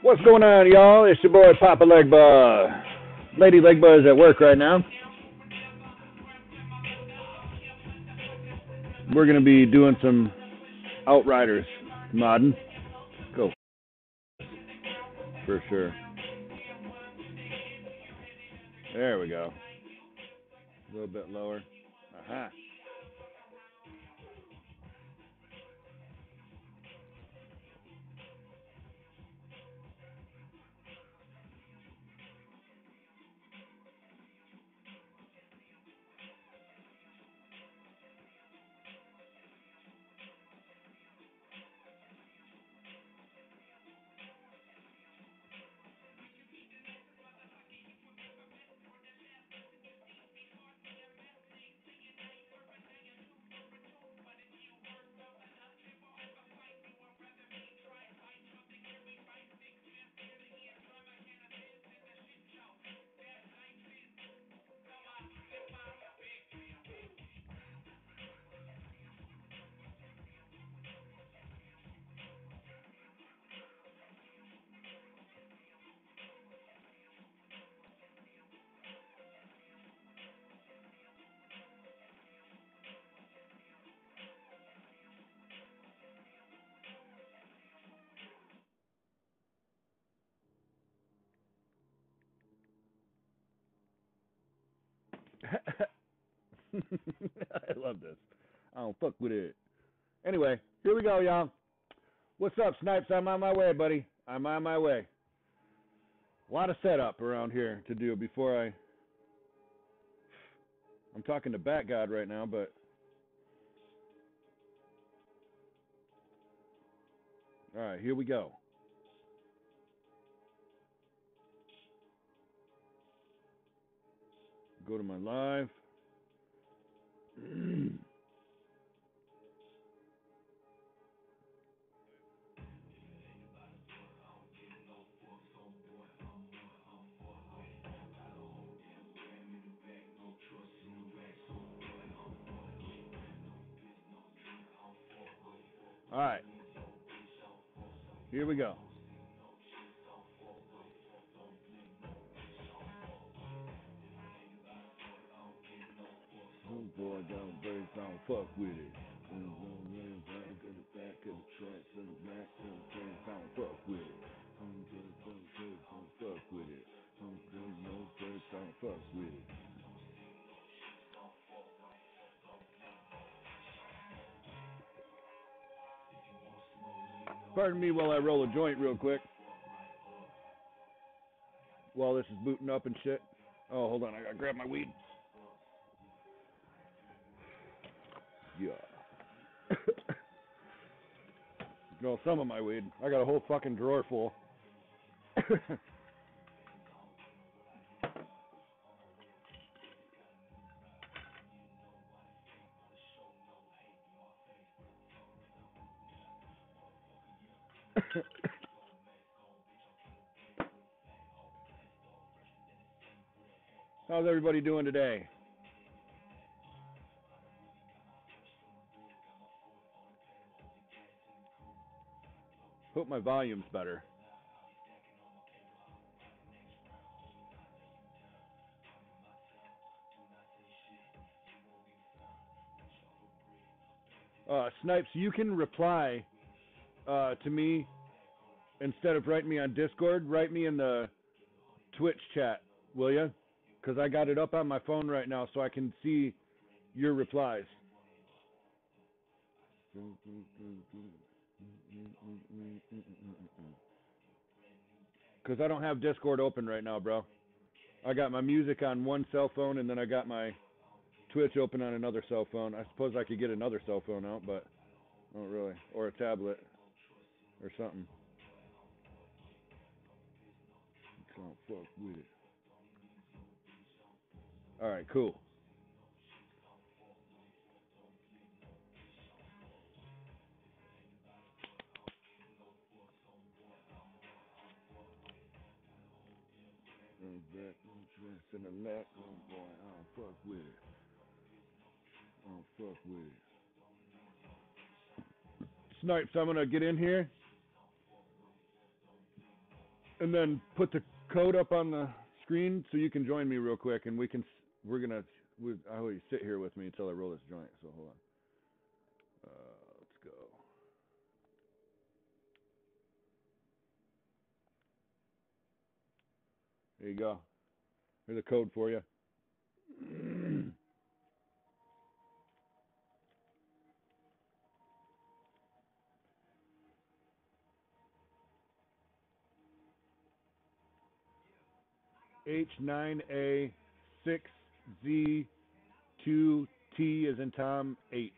What's going on, y'all? It's your boy Papa Legba. Lady Legba is at work right now. We're gonna be doing some Outriders modding. Go for sure. There we go. A little bit lower. Aha. I love this. I don't fuck with it. Anyway, here we go, y'all. What's up, Snipes? I'm on my way, buddy. I'm on my way. A lot of setup around here to do before I'm talking to Bat God right now, but all right, here we go. Go to my live. All right, here we go. Oh boy, don't break, don't fuck with it. Back of the track, to the back, to the track, don't fuck with it. Don't fuck with it. Don't fuck with it. Pardon me while I roll a joint real quick. While this is booting up and shit. Oh, hold on, I gotta grab my weed. Yeah. No, some of my weed. I got a whole fucking drawer full. How's everybody doing today? Hope my volume's better. Snipes, you can reply to me instead of writing me on Discord. Write me in the Twitch chat, will you? Because I got it up on my phone right now so I can see your replies. Because I don't have Discord open right now, bro. I got my music on one cell phone and then I got my Twitch open on another cell phone. I suppose I could get another cell phone out, but I don't really. Or a tablet or something. Can't fuck with it. Alright, cool. In the neck, oh boy, I don't fuck with it. I don't fuck with it. Snipes, I'm gonna get in here. and then put the code up on the screen so you can join me real quick, and I always sit here with me until I roll this joint. So hold on. Let's go. There you go. Here's the code for you. H9A6Z2T as in Tom 8.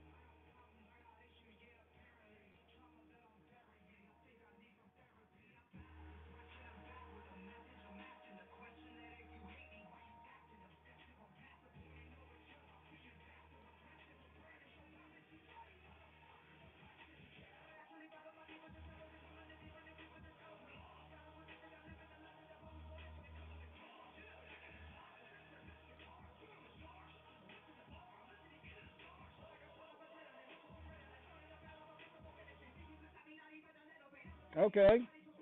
Okay.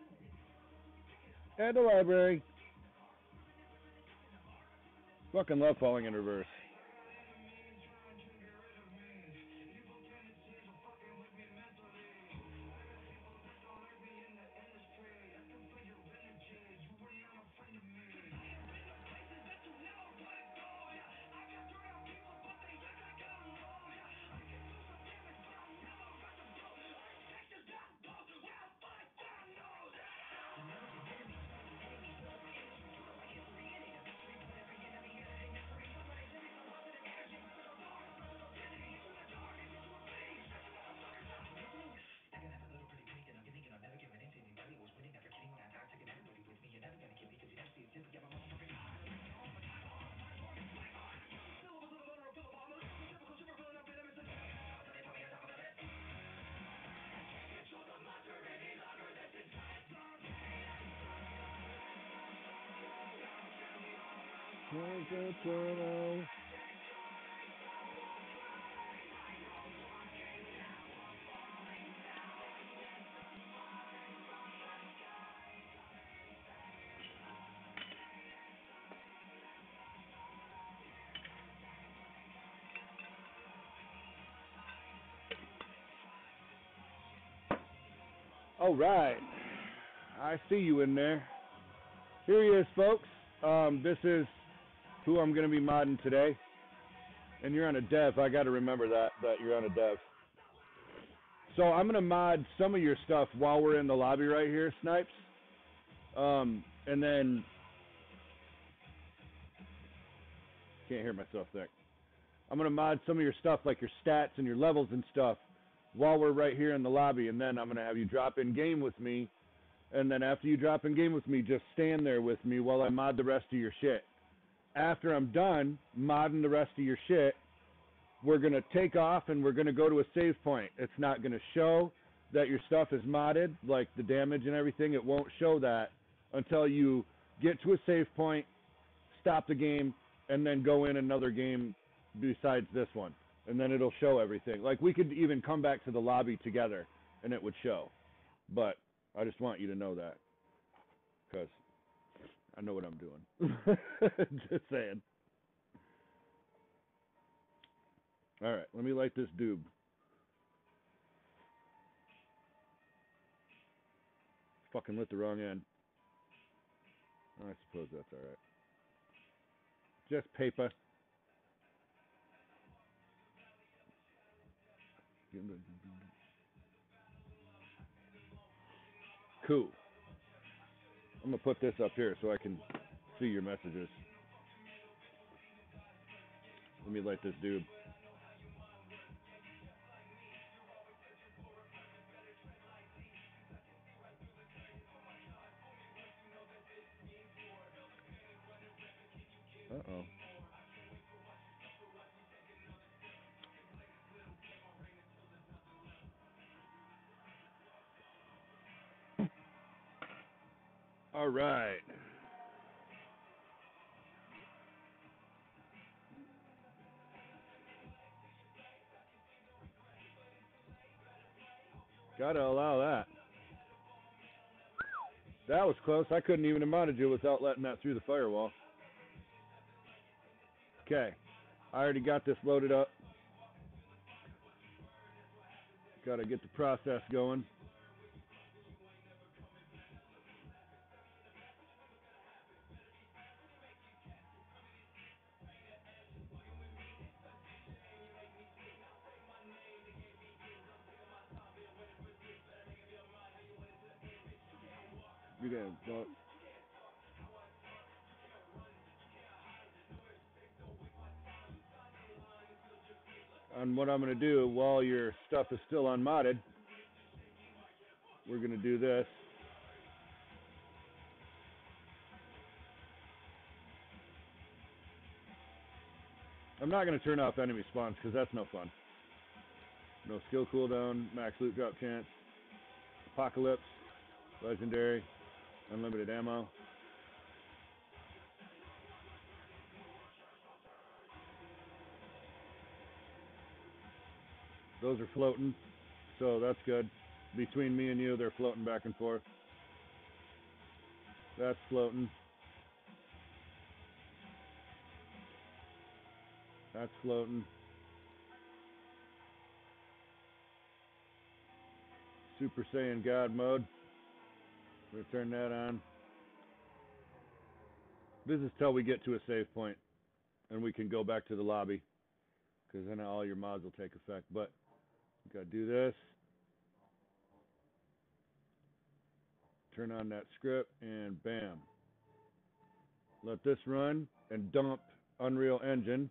At the library. Fucking love Falling in Reverse. All right. I see you in there. Here he is, folks. This is who I'm going to be modding today. And you're on a dev. I got to remember that you're on a dev. So I'm going to mod some of your stuff while we're in the lobby right here, Snipes. And then... Can't hear myself there. I'm going to mod some of your stuff, like your stats and your levels and stuff, while we're right here in the lobby. And then I'm going to have you drop in game with me. And then after you drop in game with me, just stand there with me while I mod the rest of your shit. After I'm done modding the rest of your shit, we're going to take off and we're going to go to a save point. It's not going to show that your stuff is modded, like the damage and everything. It won't show that until you get to a save point, stop the game, and then go in another game besides this one. And then it'll show everything. Like, we could even come back to the lobby together and it would show. But I just want you to know that, because I know what I'm doing. Just saying. All right, let me light this doob. Fucking lit the wrong end. I suppose that's all right. Just paper. Cool. I'm going to put this up here so I can see your messages. Let me light this doob. Uh-oh. All right. Gotta allow that. That was close. I couldn't even have mounted you without letting that through the firewall. Okay. I already got this loaded up. Got to get the process going. You got go. And what I'm going to do while your stuff is still unmodded, we're going to do this. I'm not going to turn off enemy spawns because that's no fun. No skill cooldown, max loot drop chance, apocalypse, legendary, unlimited ammo. Those are floating, so that's good. Between me and you, they're floating back and forth. That's floating. That's floating. Super Saiyan God mode. We're gonna turn that on. This is till we get to a save point, and we can go back to the lobby, because then all your mods will take effect. But you gotta do this. Turn on that script, and bam. Let this run, and dump Unreal Engine.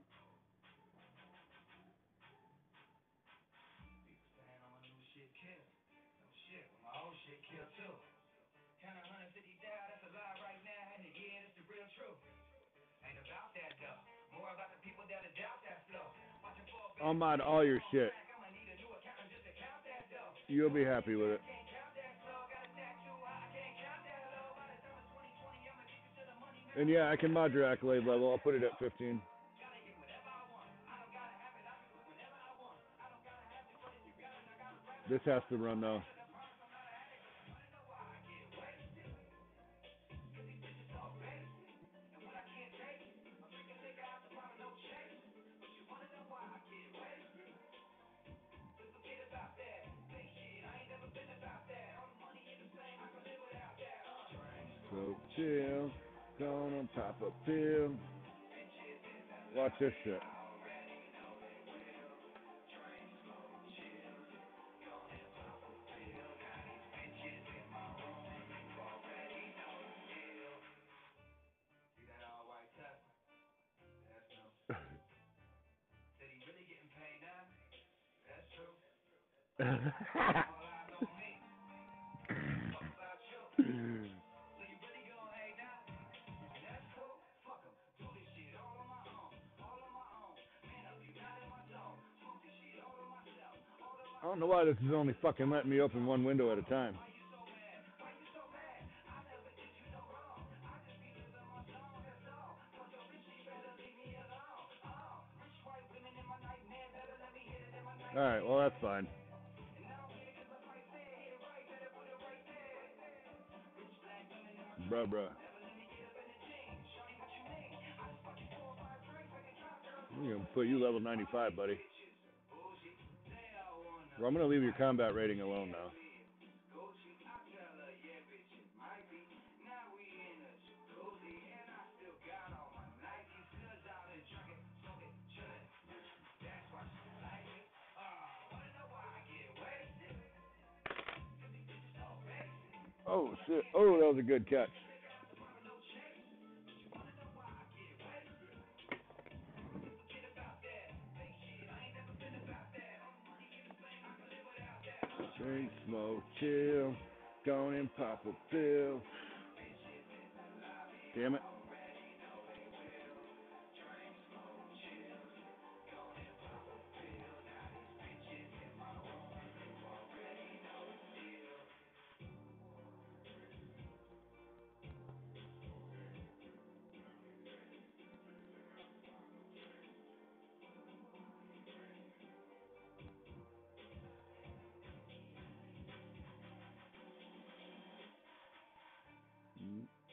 I'll mod all your shit. You'll be happy with it. And yeah, I can mod your accolade level. I'll put it at 15. This has to run though. So chill, gonna pop a pill. Watch this shit. I don't know why this is only fucking letting me open one window at a time. Alright, well that's fine. Bruh. I'm gonna put you level 95, buddy. Well, I'm gonna leave your combat rating alone now. Oh shit! Oh, that was a good catch. Drink, smoke, chill, go and pop a pill. Damn it.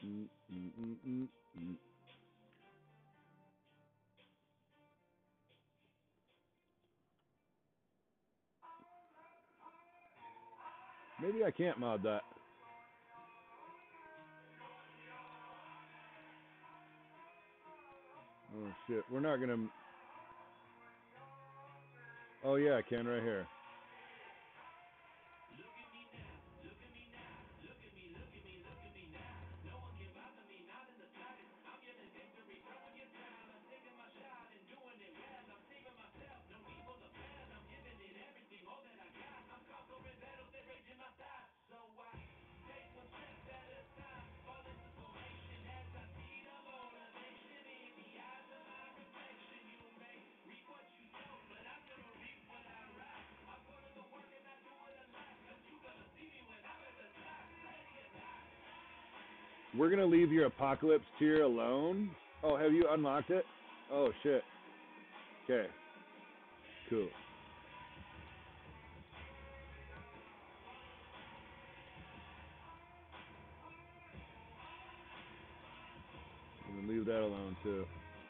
Maybe I can't mod that. Oh shit, we're not gonna. Oh yeah, I can right here. We're gonna leave your apocalypse tier alone. Oh, have you unlocked it? Oh shit. Okay. Cool. I'm gonna leave that alone too.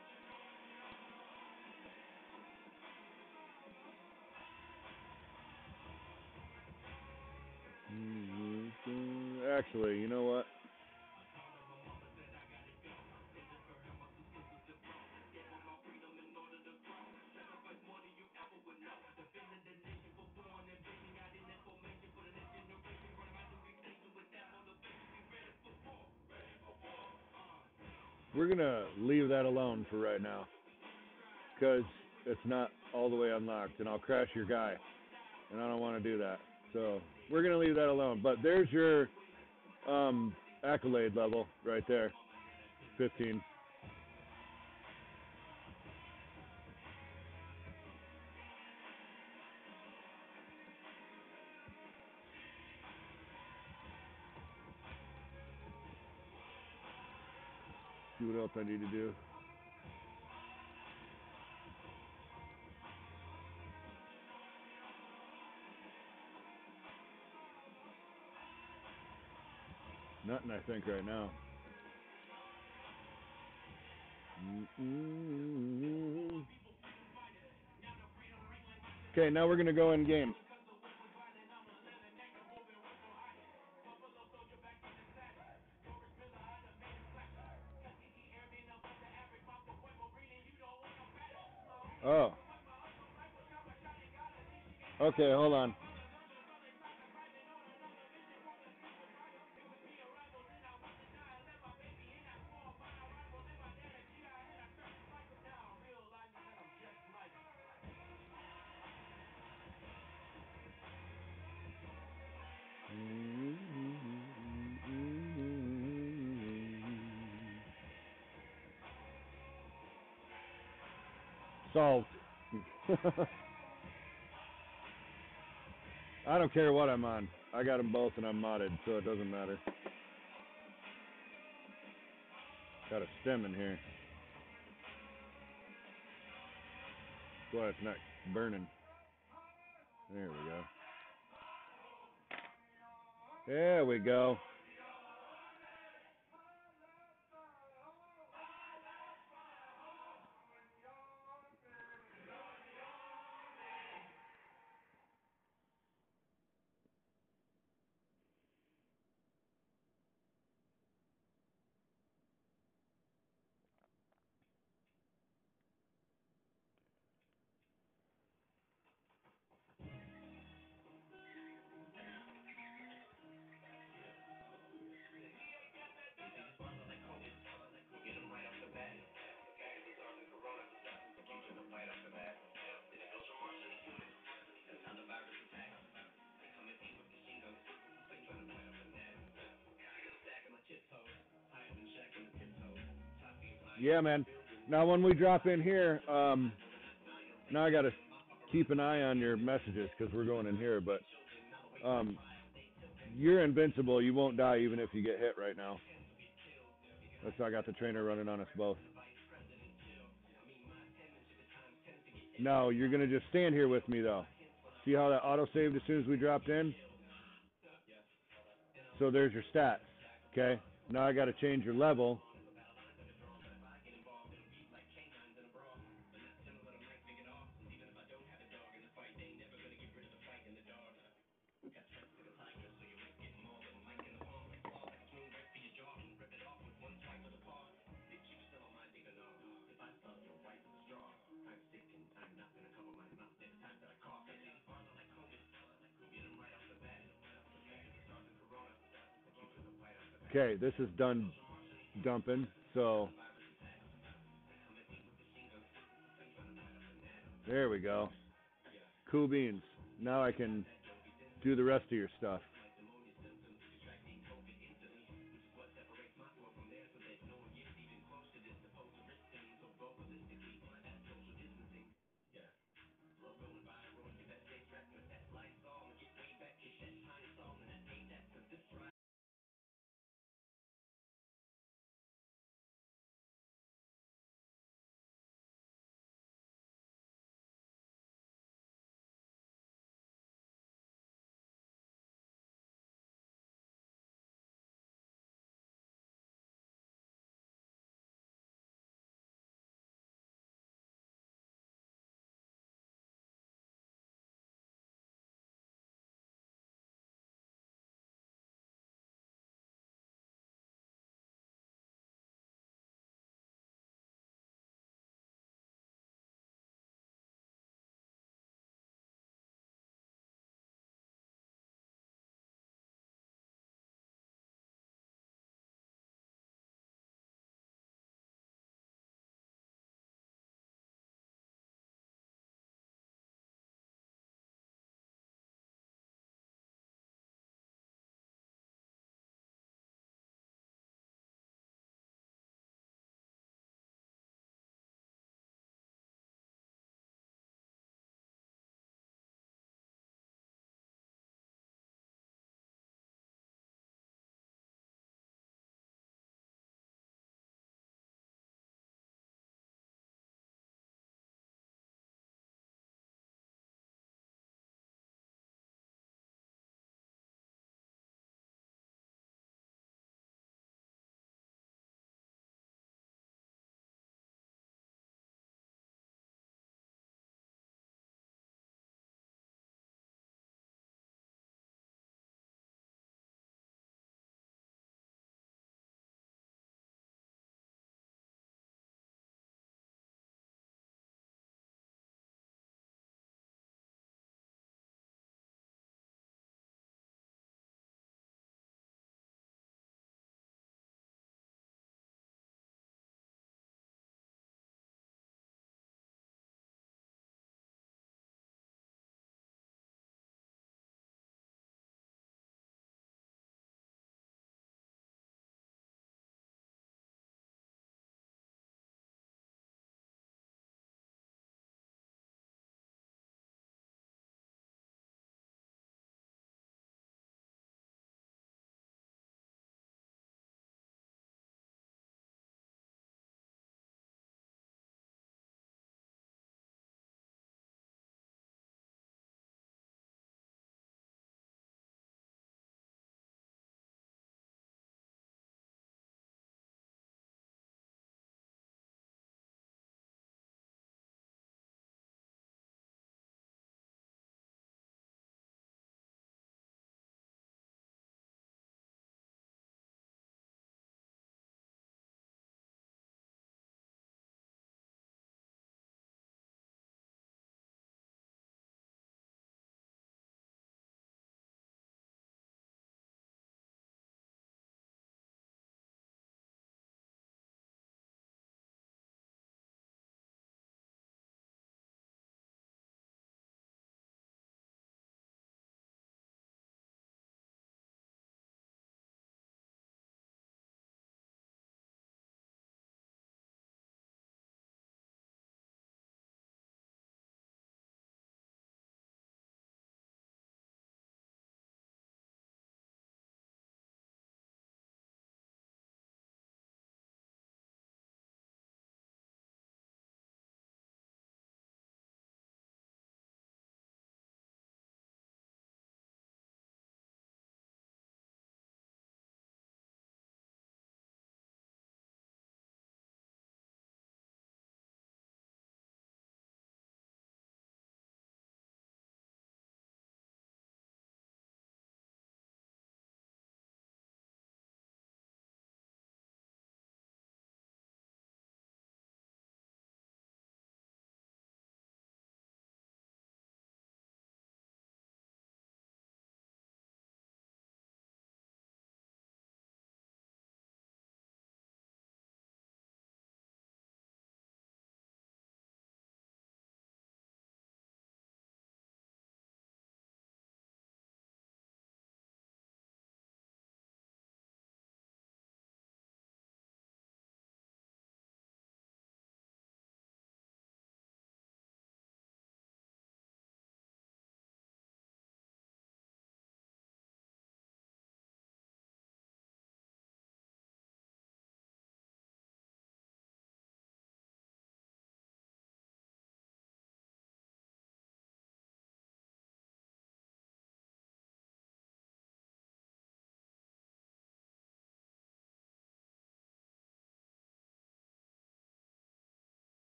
Actually, you know what? We're gonna leave that alone for right now, because it's not all the way unlocked, and I'll crash your guy, and I don't want to do that. So we're gonna leave that alone. But there's your accolade level right there, 15. See what else I need to do. Nothing, I think, right now. Okay, now we're gonna go in game. Oh. Okay, hold on. Solved. I don't care what I'm on. I got them both and I'm modded, so it doesn't matter. Got a stem in here. Boy, it's not burning. There we go. There we go. Yeah, man. Now, when we drop in here, now I got to keep an eye on your messages because we're going in here. But you're invincible. You won't die even if you get hit right now. That's why I got the trainer running on us both. No, you're going to just stand here with me, though. See how that auto-saved as soon as we dropped in? So there's your stats, okay? Now I got to change your level. Okay, this is done dumping. So there we go. Cool beans. Now I can do the rest of your stuff.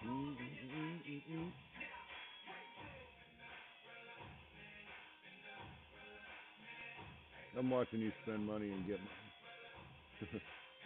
I'm watching you spend money and get money.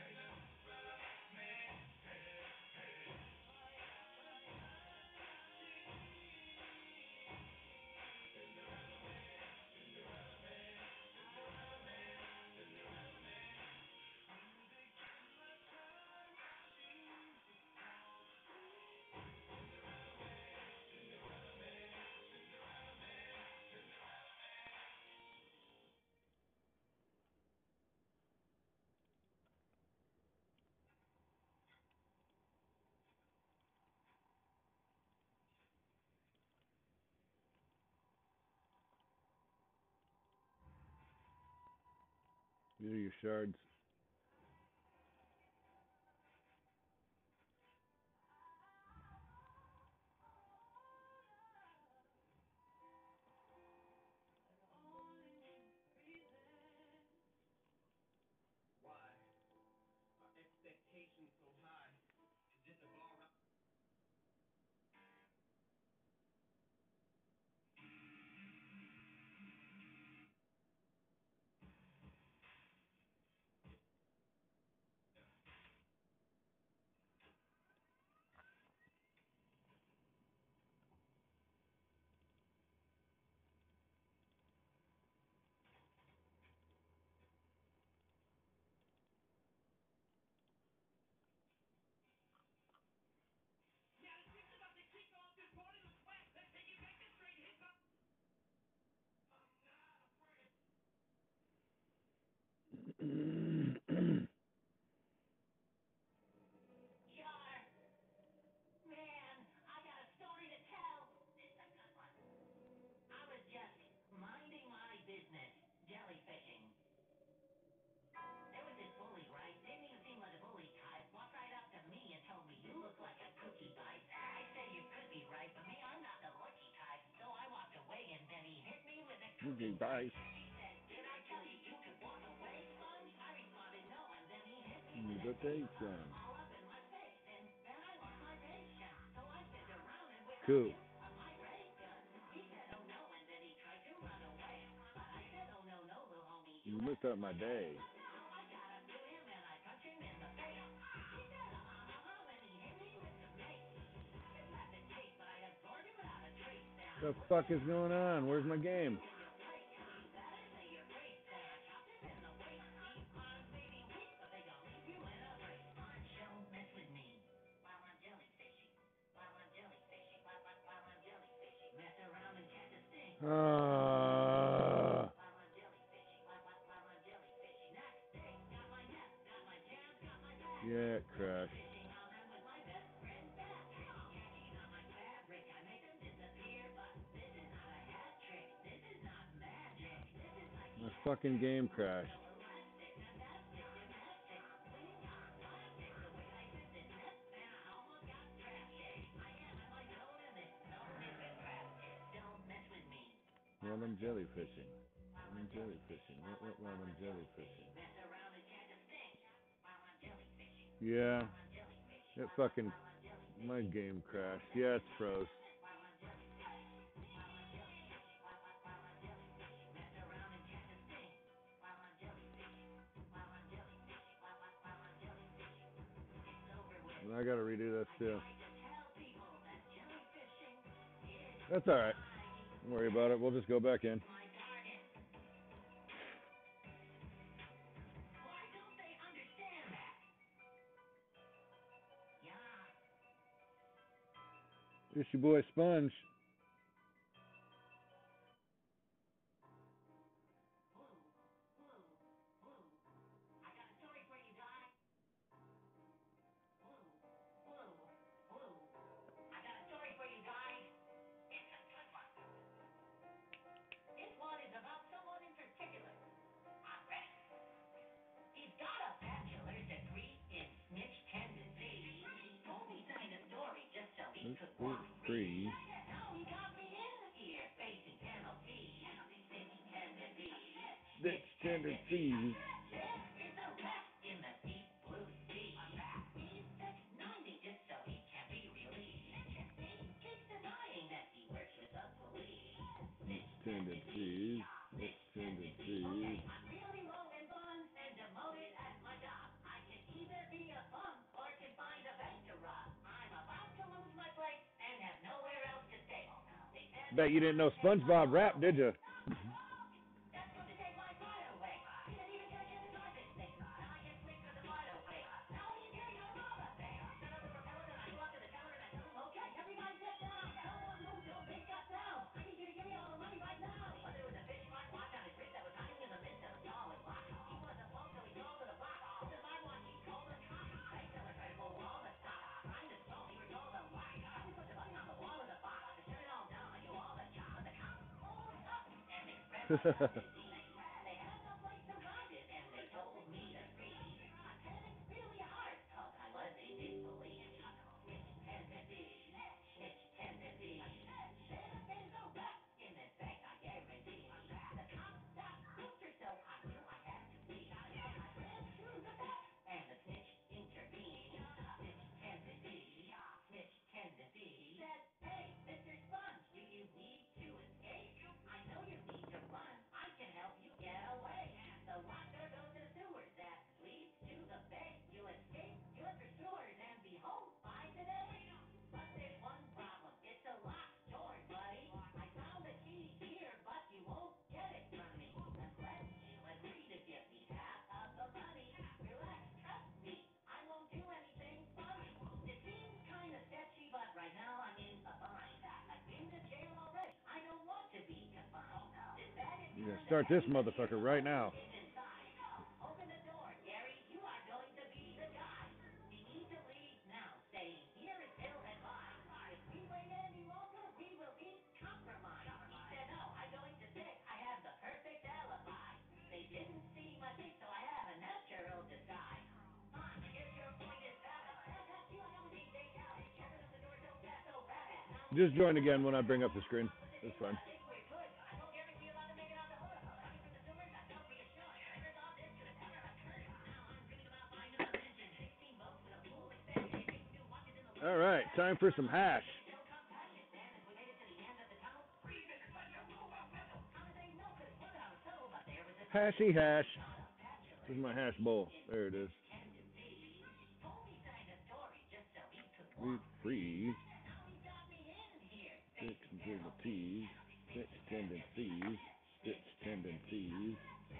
These are your shards. Cookie dice. Mutation. Cool. You messed up my day. The fuck is going on? Where's my game? Uh, yeah, it crashed. My fucking game crashed. While I'm jellyfishing. While I'm jellyfishing. While I'm jellyfishing. Yeah. It fucking. My game crashed. Yeah, it's froze. And I gotta redo this too. That's alright. Don't worry about it. We'll just go back in. It's your boy Sponge. Free. Snitch tendencies. tendencies, its tendencies. Bet you didn't know SpongeBob rap, did you? You're gonna start this motherfucker right now. Just join again when I bring up the screen. That's fine. All right, time for some hash. Hashy hash. This is my hash bowl. There it is. Wheat free. Six tendencies. Six tendencies. Six tendencies.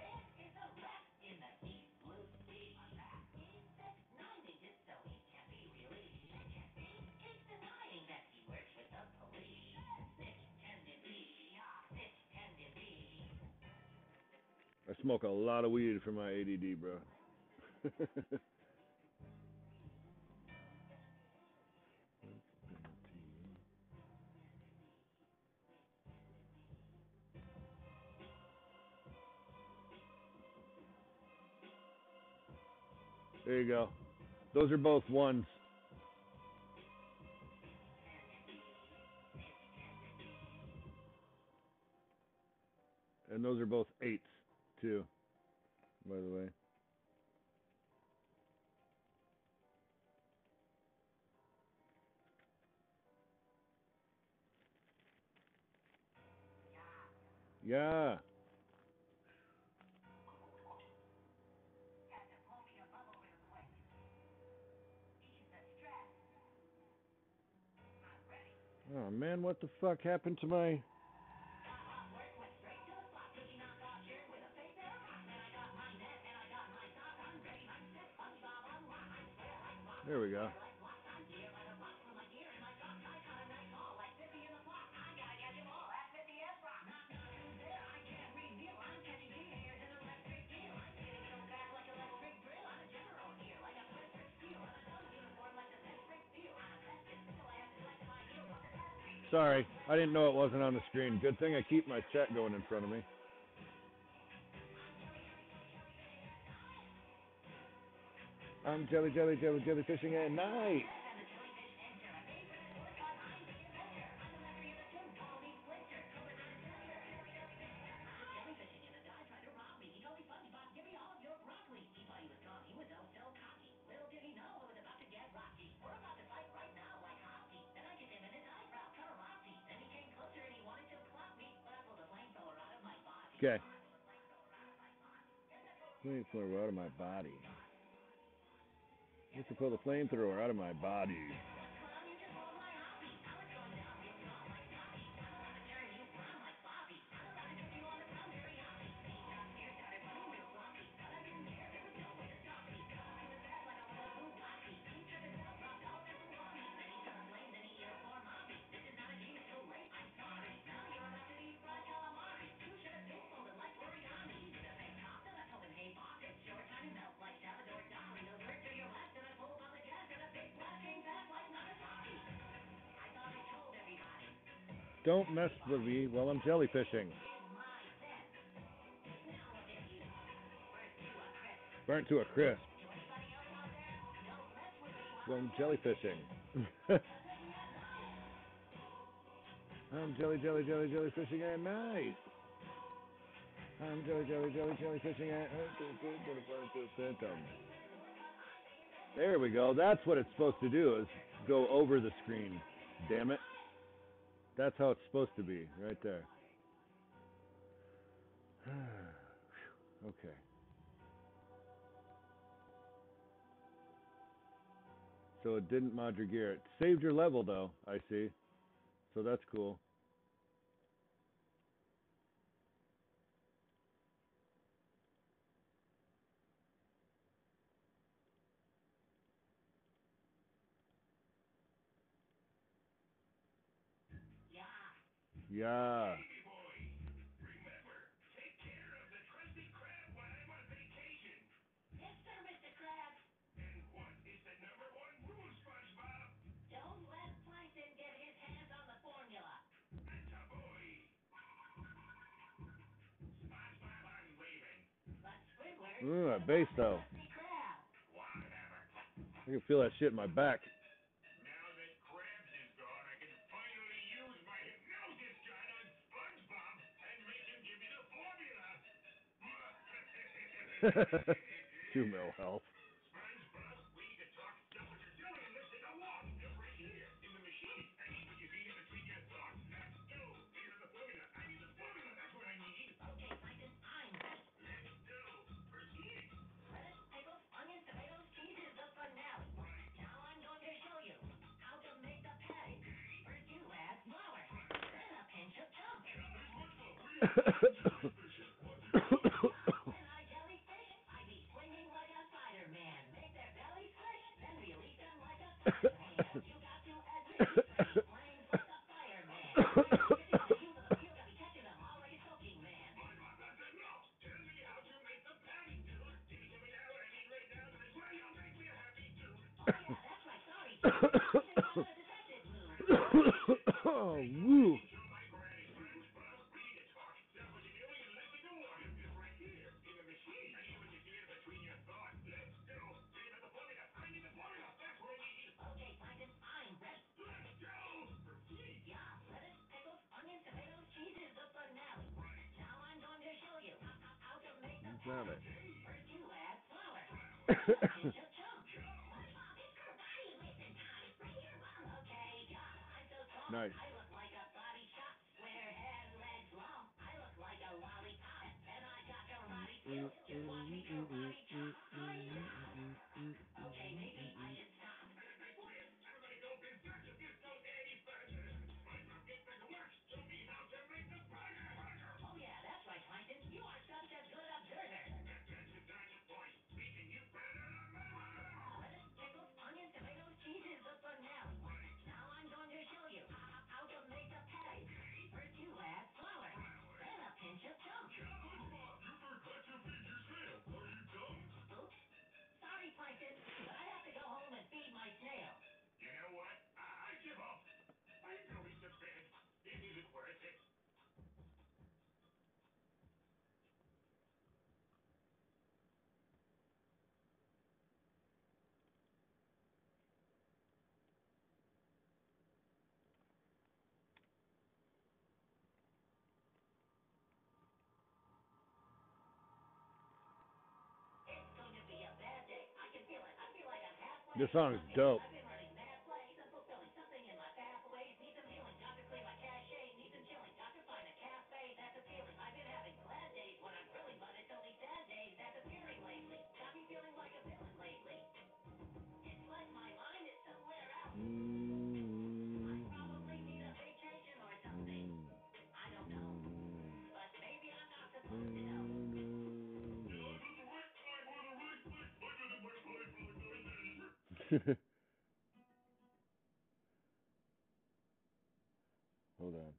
I smoke a lot of weed for my ADD, bro. There you go. Those are both ones. And those are both eights, too, by the way. Yeah. Oh, man, what the fuck happened to my... There we go. Sorry, I didn't know it wasn't on the screen. Good thing I keep my chat going in front of me. I'm jellyfishing at night. Okay. Flamethrower out of my body. Need to pull the flamethrower out of my body. Don't mess with me while I'm jellyfishing. Burnt to a crisp. Well, I'm jellyfishing. I'm jellyfishing at night. I'm jellyfishing at night. There we go. That's what it's supposed to do, is go over the screen. Damn it. That's how it's supposed to be, right there. Okay. So it didn't mod your gear. It saved your level, though, I see. So that's cool. Yeah. Ooh, that bass, though. I can feel that shit in my back. Two mil health. Oh, woo. Damn it. Nice. This song is dope. Hold on.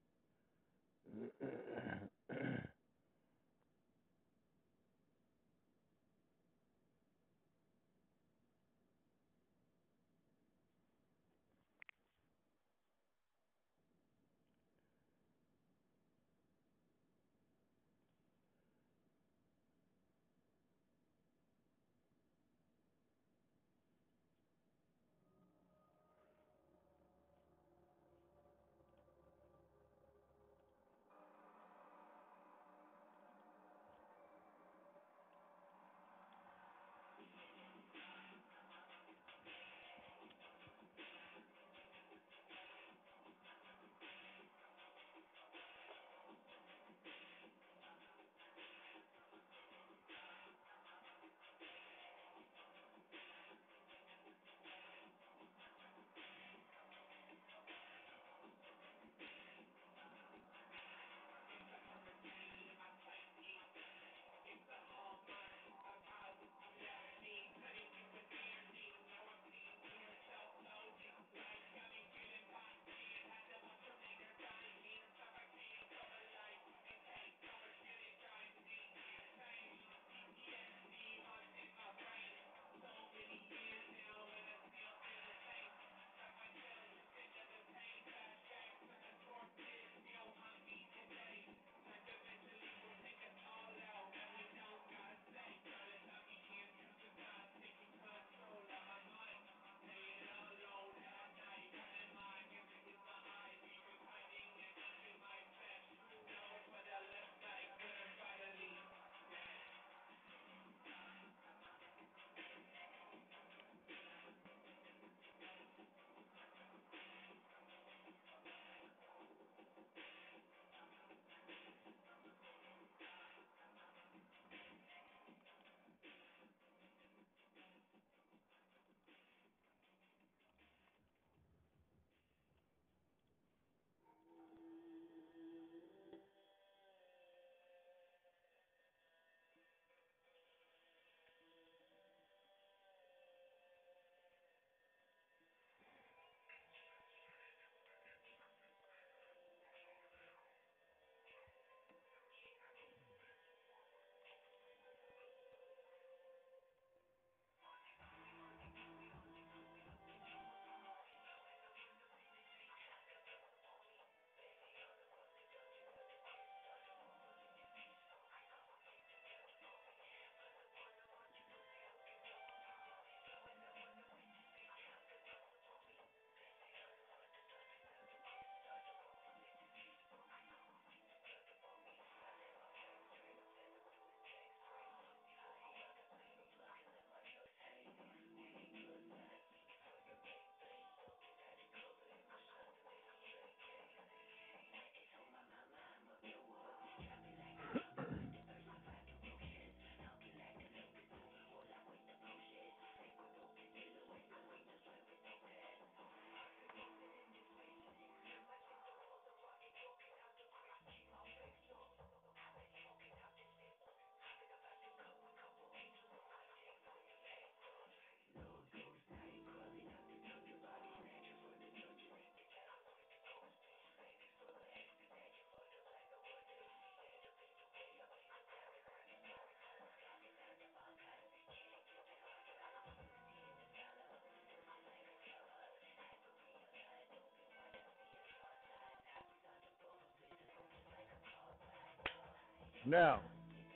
Now,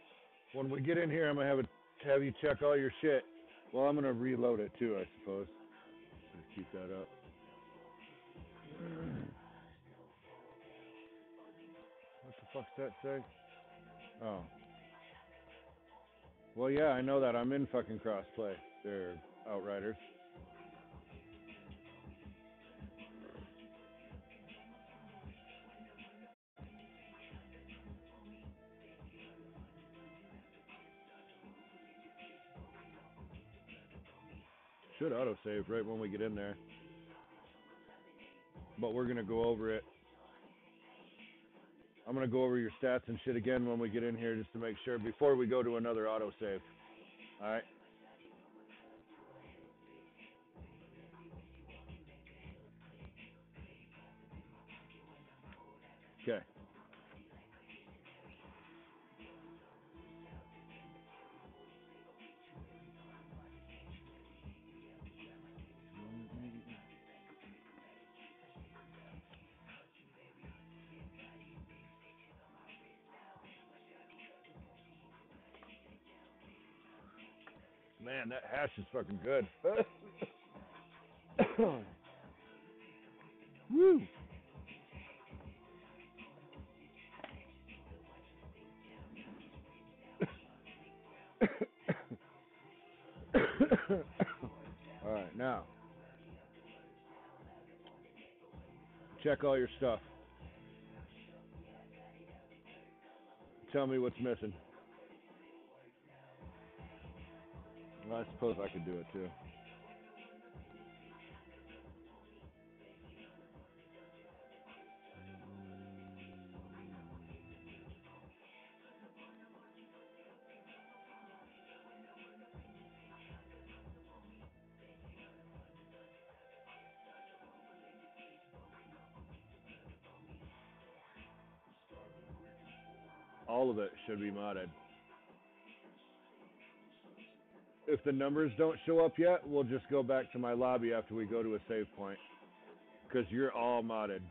when we get in here, I'm gonna have you check all your shit. Well, I'm gonna reload it too, I suppose. Just keep that up. What the fuck's that say? Oh. Well, yeah, I know that. I'm in fucking crossplay. They're Outriders. Should autosave right when we get in there. But we're gonna go over it. I'm gonna go over your stats and shit again when we get in here just to make sure before we go to another autosave. Alright? Okay. Man, that hash is fucking good. Woo! All right, now check all your stuff. Tell me what's missing. Well, I suppose I could do it too. All of it should be modded. If the numbers don't show up yet, we'll just go back to my lobby after we go to a save point. Because you're all modded.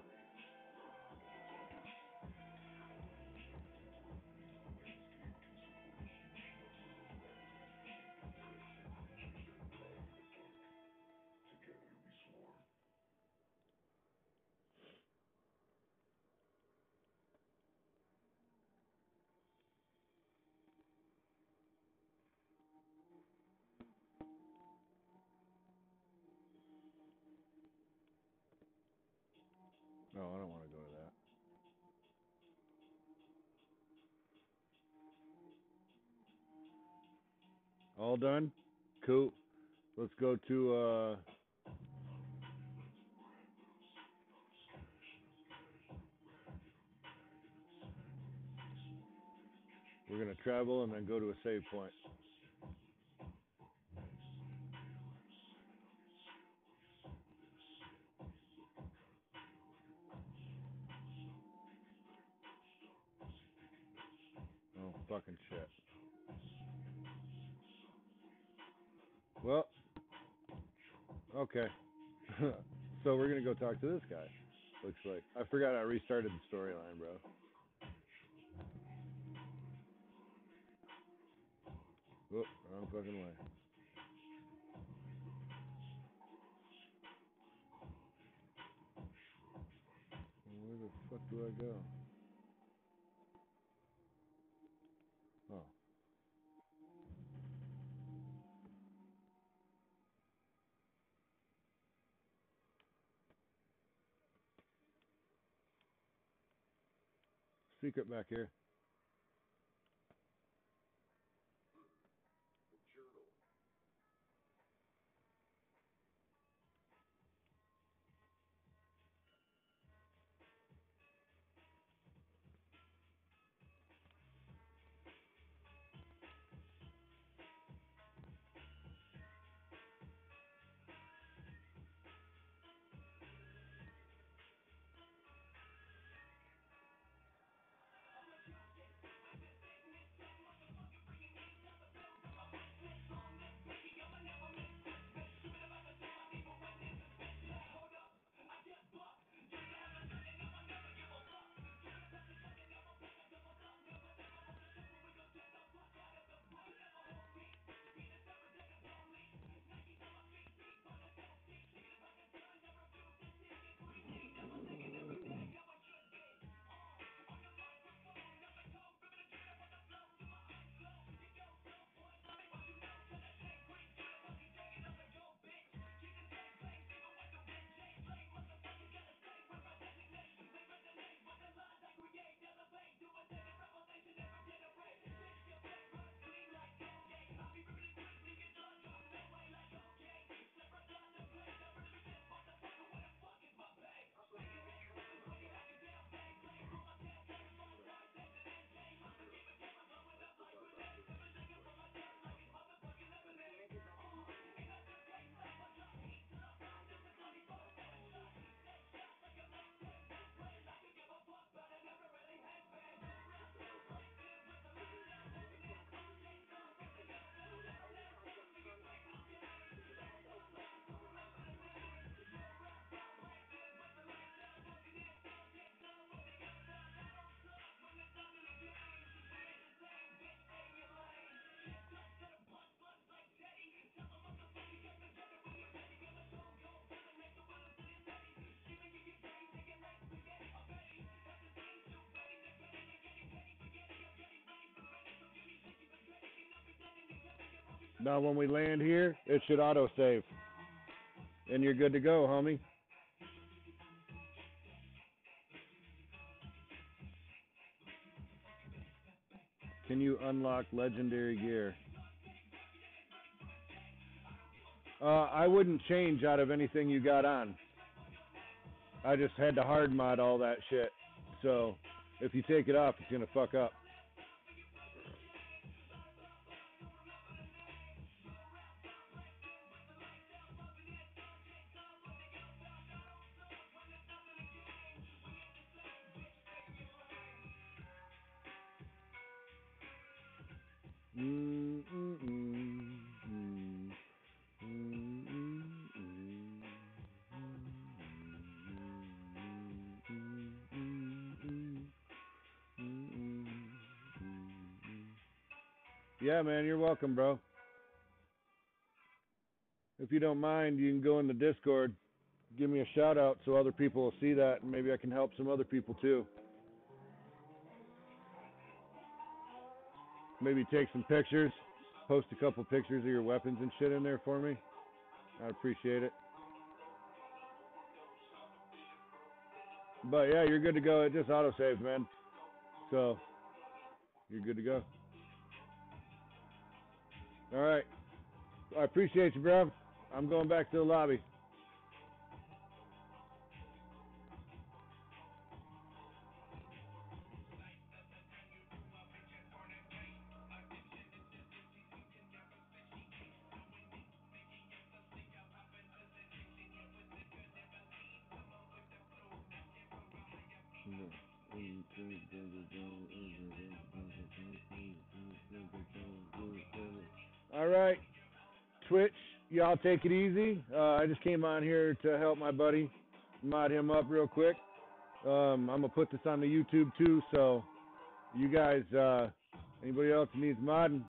No, I don't want to go to that. All done? Cool. Let's go to we're gonna travel and then go to a save point. Oh fucking shit. Well, okay. So we're gonna go talk to this guy. Looks like I forgot I restarted the storyline, bro. Whoop, wrong fucking way. Where the fuck do I go? Oh. Secret back here. Now when we land here, it should auto-save. And you're good to go, homie. Can you unlock legendary gear? I wouldn't change out of anything you got on. I just had to hard mod all that shit. So if you take it off, it's gonna fuck up. Yeah, man, you're welcome, bro. If you don't mind, you can go in the Discord, give me a shout out so other people will see that, and maybe I can help some other people too. Maybe take some pictures, post a couple pictures of your weapons and shit in there for me. I'd appreciate it. But yeah, you're good to go. It just auto-saves, man. So, you're good to go. All right. I appreciate you, bro. I'm going back to the lobby. All right. Twitch, y'all take it easy. I just came on here to help my buddy, mod him up real quick. I'm going to put this on the YouTube too, so you guys, anybody else needs modding,